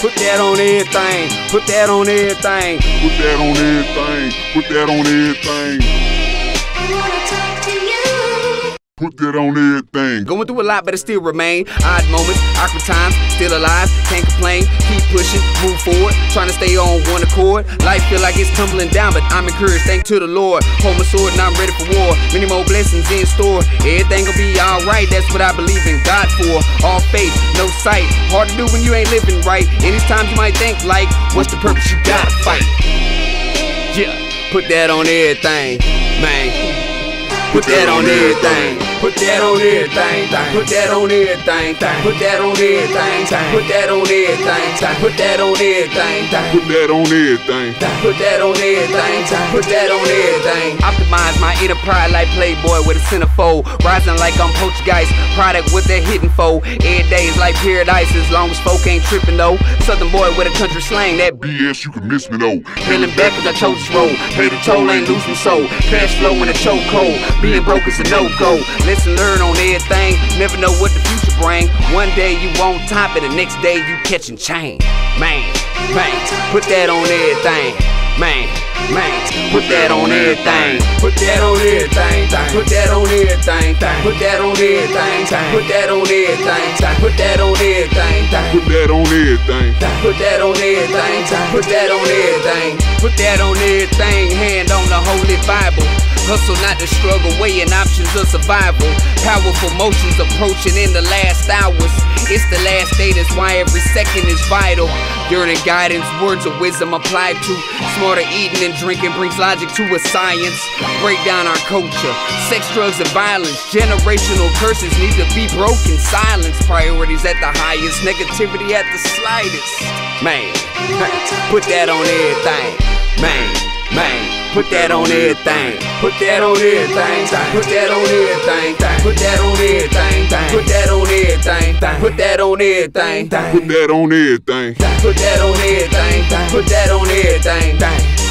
Put that on everything. Put that on everything. Put that on everything. Put that on everything. I wanna talk to you. Put that on everything. Going through a lot, but it still remain. Odd moments, awkward times, still alive, can't complain. Keep pushing, move forward, trying to stay on one accord. Life feel like it's tumbling down, but I'm encouraged, thank to the Lord. Hold my sword and I'm ready for war. Many more blessings in store. Everything gon' be alright, that's what I believe in God for. All faith, no sight. Hard to do when you ain't living right. And these times you might think like, what's the purpose? You gotta fight. Yeah, put that on everything, man. Put that on everything. Put that on everything. Put that on everything. Put that on everything. Put that on everything. Put that on everything. Put that on everything. Put that on everything. Put that on everything. Optimize my inner pride like Playboy with a centerfold. Rising like I'm Poltergeist. Product with that hidden foe. Every day is like paradise as long as folk ain't tripping though. Southern boy with a country slang. That BS, you can miss me though. peeling back cause I chose this road. Pay the toll, ain't lose me soul. Cash flow in a chokehold. Being broke is a no-go. Listen, learn on everything. Never know what the future bring. One day you on top and the next day you catching chain. Man, put that on everything. Man, put that on everything. Put that on everything. Put that on everything. Put that on everything. Put that on everything. Put that on everything. Put that on everything. Put that on everything. Put that on everything. Put that on everything. Hand on the Holy Bible. Hustle not the struggle, weighing options of survival. Powerful motions approaching in the last hours. It's the last day, that's why every second is vital. Yearning guidance, words of wisdom applied to. Smarter eating and drinking brings logic to a science. Break down our culture, sex, drugs, and violence. Generational curses need to be broken. Silence, priorities at the highest, negativity at the slightest. Man, put that on everything. Man, put that on everything. Put that on everything. Put that on everything. Put that on everything. Put that on everything. Put that on everything. Put that on everything. Put that on everything. Put that on everything.